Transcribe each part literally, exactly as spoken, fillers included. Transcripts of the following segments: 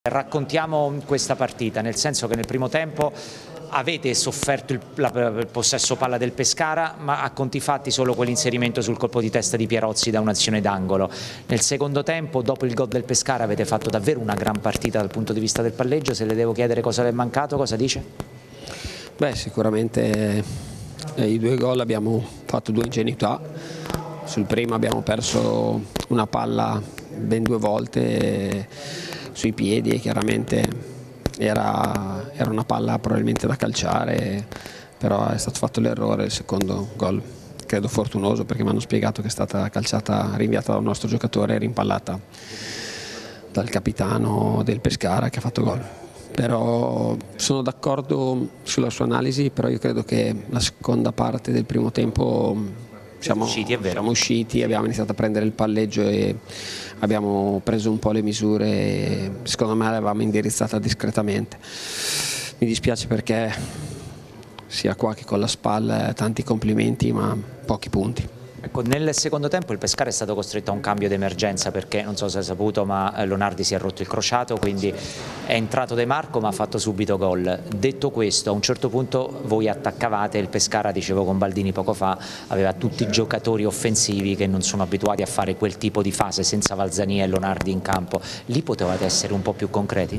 Raccontiamo questa partita, nel senso che nel primo tempo avete sofferto il, la, il possesso palla del Pescara, ma a conti fatti solo quell'inserimento sul colpo di testa di Pierozzi da un'azione d'angolo. Nel secondo tempo, dopo il gol del Pescara, avete fatto davvero una gran partita dal punto di vista del palleggio. Se le devo chiedere cosa le è mancato, cosa dice? Beh, sicuramente eh, i due gol abbiamo fatto due ingenuità. Sul primo abbiamo perso una palla ben due volte e, sui piedi, e chiaramente era, era una palla probabilmente da calciare, però è stato fatto l'errore. Il secondo gol credo fortunoso, perché mi hanno spiegato che è stata calciata, rinviata da un nostro giocatore e rimpallata dal capitano del Pescara che ha fatto gol. Però sono d'accordo sulla sua analisi, però io credo che la seconda parte del primo tempo Siamo usciti, è vero. siamo usciti, abbiamo iniziato a prendere il palleggio e abbiamo preso un po' le misure e secondo me l'avevamo indirizzata discretamente. Mi dispiace perché sia qua che con la SPAL tanti complimenti ma pochi punti. Ecco, nel secondo tempo il Pescara è stato costretto a un cambio d'emergenza perché, non so se hai saputo, ma Lonardi si è rotto il crociato, quindi è entrato De Marco ma ha fatto subito gol. Detto questo, a un certo punto voi attaccavate, il Pescara, dicevo con Baldini poco fa, aveva tutti i giocatori offensivi che non sono abituati a fare quel tipo di fase senza Valzania e Lonardi in campo. Lì potevate essere un po' più concreti?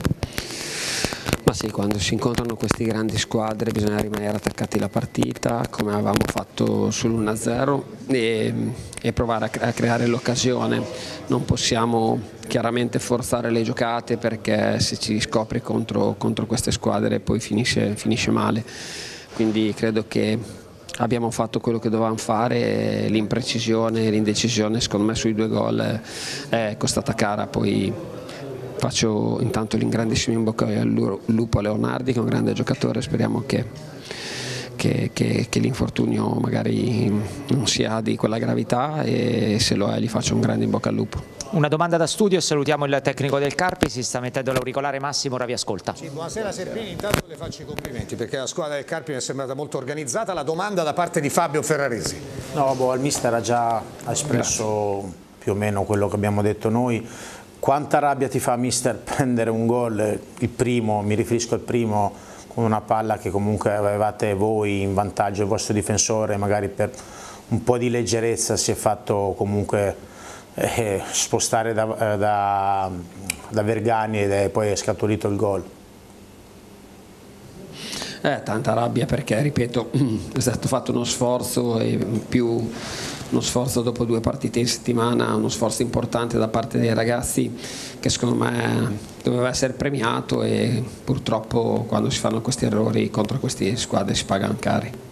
Ma sì, quando si incontrano queste grandi squadre bisogna rimanere attaccati alla partita, come avevamo fatto sull'uno a zero, e, e provare a, cre a creare l'occasione. Non possiamo chiaramente forzare le giocate, perché se ci scopri contro, contro queste squadre poi finisce, finisce male. Quindi credo che abbiamo fatto quello che dovevamo fare, l'imprecisione e l'indecisione secondo me sui due gol è costata cara. Poi faccio intanto l'ingrandissimo in bocca al lupo a Leonardi, che è un grande giocatore. Speriamo che, che, che, che l'infortunio magari non sia di quella gravità, e se lo è gli faccio un grande in bocca al lupo. Una domanda da studio, salutiamo il tecnico del Carpi, si sta mettendo l'auricolare Massimo, ora vi ascolta. Sì, buonasera Serpini, intanto le faccio i complimenti perché la squadra del Carpi mi è sembrata molto organizzata. La domanda da parte di Fabio Ferraresi. No, boh, il mister ha già espresso Grazie. più o meno quello che abbiamo detto noi. Quanta rabbia ti fa, mister, prendere un gol, il primo, mi riferisco al primo, con una palla che comunque avevate voi in vantaggio, il vostro difensore, magari per un po' di leggerezza si è fatto comunque eh, spostare da, da, da Vergani ed è poi è scaturito il gol. Eh, tanta rabbia perché, ripeto, è stato fatto uno sforzo, e più uno sforzo dopo due partite in settimana, uno sforzo importante da parte dei ragazzi che secondo me doveva essere premiato, e purtroppo quando si fanno questi errori contro queste squadre si pagano cari.